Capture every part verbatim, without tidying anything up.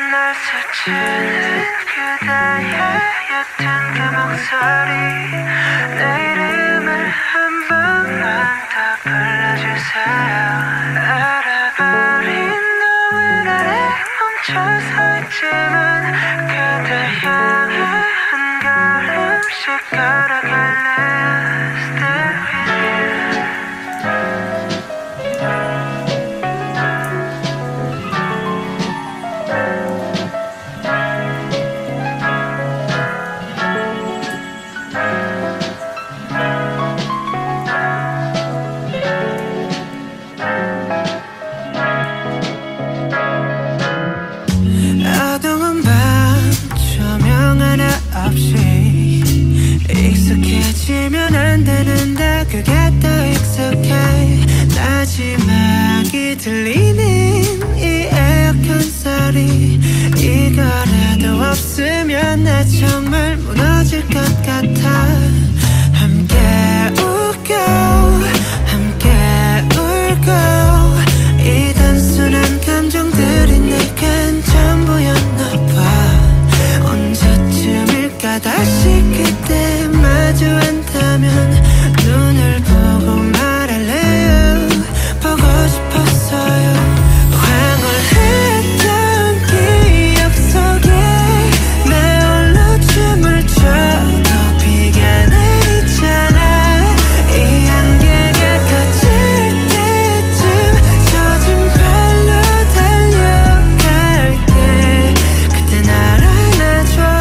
날 스치는 그대의 옅은 그 목소리 내 이름을 한 번만 더 불러주세요. 알아버린 너의 아래 멈춰서 있지만 그대 향해 한 걸음씩 걸어갈래요. Stay with you. 어두운 밤 조명 하나 없이 익숙해지면 안 되는데 그게 더 익숙해. 마지막이 들리는 이 에어컨 소리 이거라도 없으면 나 정말 무너질 것 같아. 함께 웃고 함께 울고 이 단순한 감정들이 내겐 전부였나 봐. 언제쯤일까 다시 그때 마주한다면 눈을 보고 말할래요. 보고 싶었어요. 황홀했던 기억 속에 내 홀로 춤을 춰도 비가 내리잖아. 이 안개가 커질 때쯤 젖은 발로 달려갈게. 그때 날 안아줘.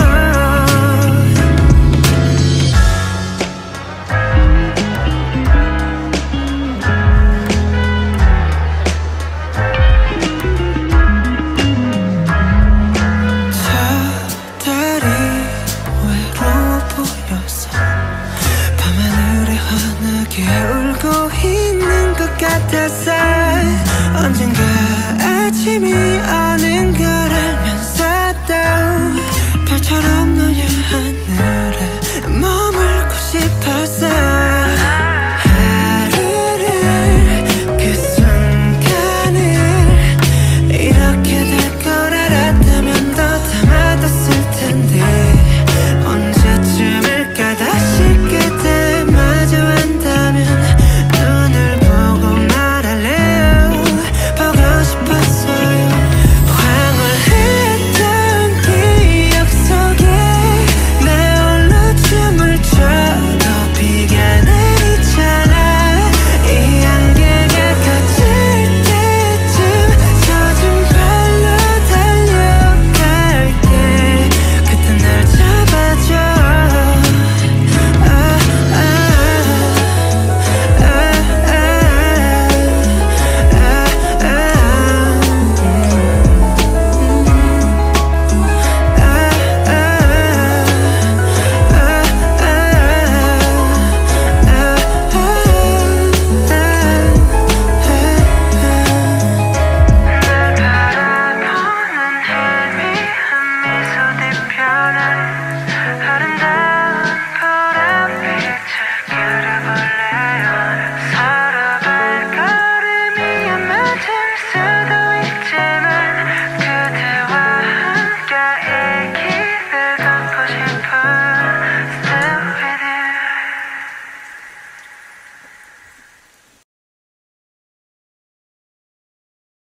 저 달이 외로워 보여서 밤하늘에 환하게 울고 있는 것 같아서 언젠가 아침이 오는 걸 알면서도 별처럼 노을 하늘에 머물고 싶었어.